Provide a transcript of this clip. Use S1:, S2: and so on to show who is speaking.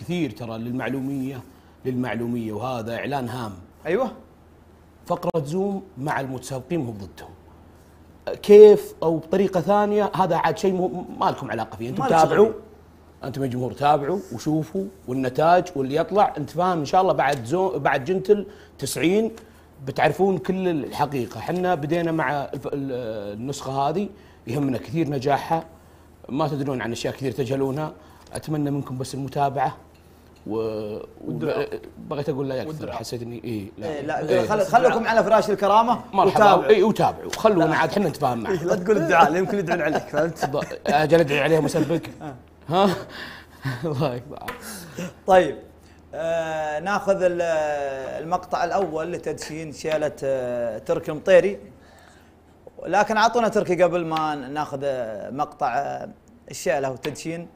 S1: كثير ترى للمعلوميه وهذا اعلان هام.
S2: ايوه.
S1: فقره زوم مع المتسابقين مو ضدهم. كيف او بطريقه ثانيه هذا عاد شيء ما لكم علاقه فيه، انتم تابعوا، انتم يا جمهور تابعوا وشوفوا والنتاج واللي يطلع انت فاهم ان شاء الله بعد جنتل 90 بتعرفون كل الحقيقه. احنا بدينا مع النسخه هذه يهمنا كثير نجاحها، ما تدرون عن اشياء كثير تجهلونها. اتمنى منكم بس المتابعه بغيت اقول لا اكثر، حسيت اني
S2: لا خليكم على فراش الكرامه
S1: مرحبا وتابعوا خلونا عاد احنا نتفاهم معكم.
S2: لا تقول الدعاء يمكن يدعون عليك، فهمت؟
S1: اجل ادعي عليهم واسبك. ها الله يكبر.
S2: طيب ناخذ المقطع الاول لتدشين شيله تركي المطيري، لكن اعطونا تركي قبل ما ناخذ مقطع الشيله وتدشين